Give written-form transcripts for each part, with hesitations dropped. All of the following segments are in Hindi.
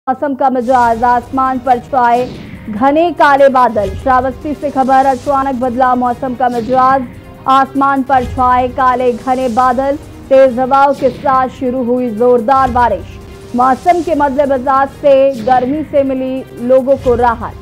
मौसम का मिजाज, आसमान पर छाए घने काले बादल। श्रावस्ती से खबर, अचानक बदला मौसम का मिजाज, आसमान पर छाए काले घने बादल। तेज हवाओं के साथ शुरू हुई जोरदार बारिश। मौसम के बदले मिजाज से गर्मी से मिली लोगों को राहत।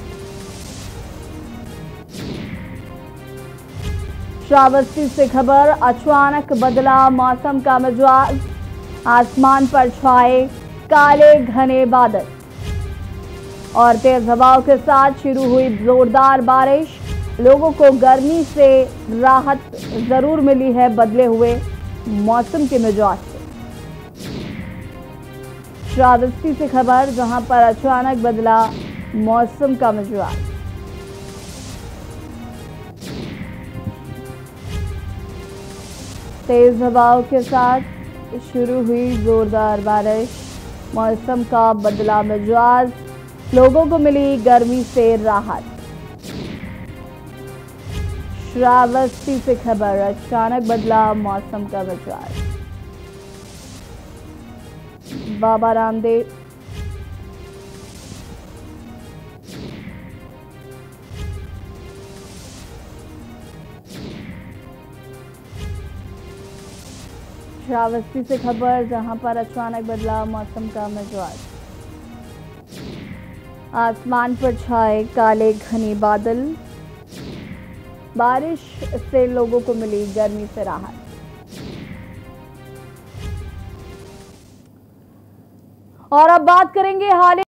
श्रावस्ती से खबर, अचानक बदला मौसम का मिजाज, आसमान पर छाए काले घने बादल और तेज हवाओं के साथ शुरू हुई जोरदार बारिश। लोगों को गर्मी से राहत जरूर मिली है बदले हुए मौसम के मिजाज से। श्रावस्ती से खबर, जहां पर अचानक बदला मौसम का मिजाज। तेज हवाओं के साथ शुरू हुई जोरदार बारिश। मौसम का बदला मिजाज, लोगों को मिली गर्मी से राहत। श्रावस्ती से खबर, अचानक बदला मौसम का मिजाज। बाबा रामदेव श्रावस्ती से खबर, जहां पर अचानक बदला मौसम का मिजाज, आसमान पर छाए काले घने बादल। बारिश से लोगों को मिली गर्मी से राहत। और अब बात करेंगे हाल